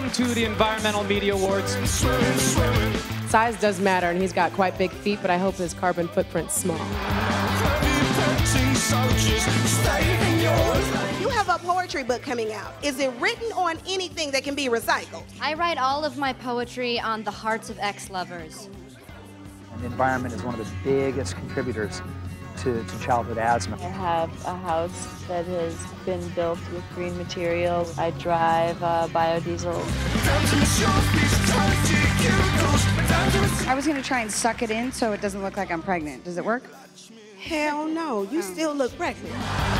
Welcome to the Environmental Media Awards. Size does matter, and he's got quite big feet, but I hope his carbon footprint's small. You have a poetry book coming out. Is it written on anything that can be recycled? I write all of my poetry on the hearts of ex-lovers. And the environment is one of the biggest contributors to childhood asthma. I have a house that has been built with green materials. I drive biodiesel. I was going to try and suck it in so it doesn't look like I'm pregnant. Does it work? Hell no, you still look pregnant.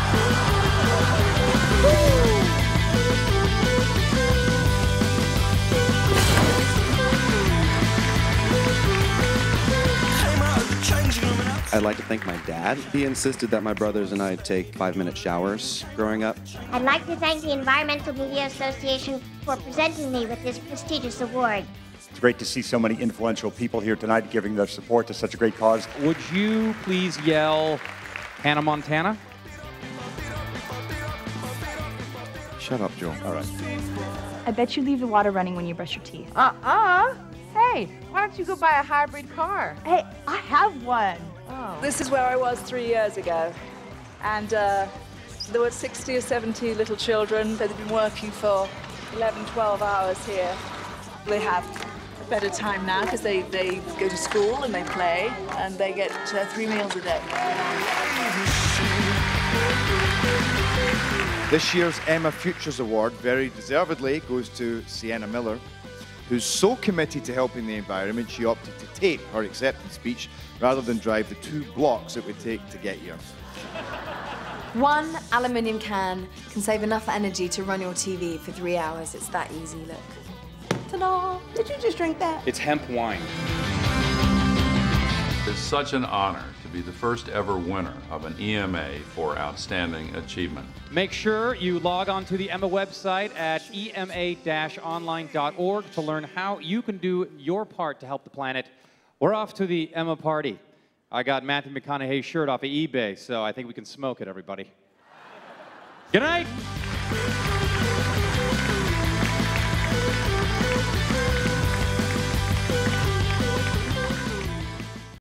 I'd like to thank my dad. He insisted that my brothers and I take 5-minute showers growing up. I'd like to thank the Environmental Media Association for presenting me with this prestigious award. It's great to see so many influential people here tonight giving their support to such a great cause. Would you please yell Hannah Montana? Shut up, Joe. All right. I bet you leave the water running when you brush your teeth. Hey, why don't you go buy a hybrid car? Hey, I have one. Oh. This is where I was 3 years ago, and there were 60 or 70 little children that had been working for 11, 12 hours here. They have a better time now because they go to school and they play, and they get 3 meals a day. This year's EMA Futures Award, very deservedly, goes to Sienna Miller, who's so committed to helping the environment, she opted to tape her acceptance speech rather than drive the 2 blocks it would take to get here. One aluminium can can save enough energy to run your TV for 3 hours. It's that easy, look. Ta-da! Did you just drink that? It's hemp wine. It's such an honor to be the first ever winner of an EMA for Outstanding Achievement. Make sure you log on to the EMA website at ema-online.org to learn how you can do your part to help the planet. We're off to the EMA party. I got Matthew McConaughey's shirt off of eBay, so I think we can smoke it, everybody. Good night.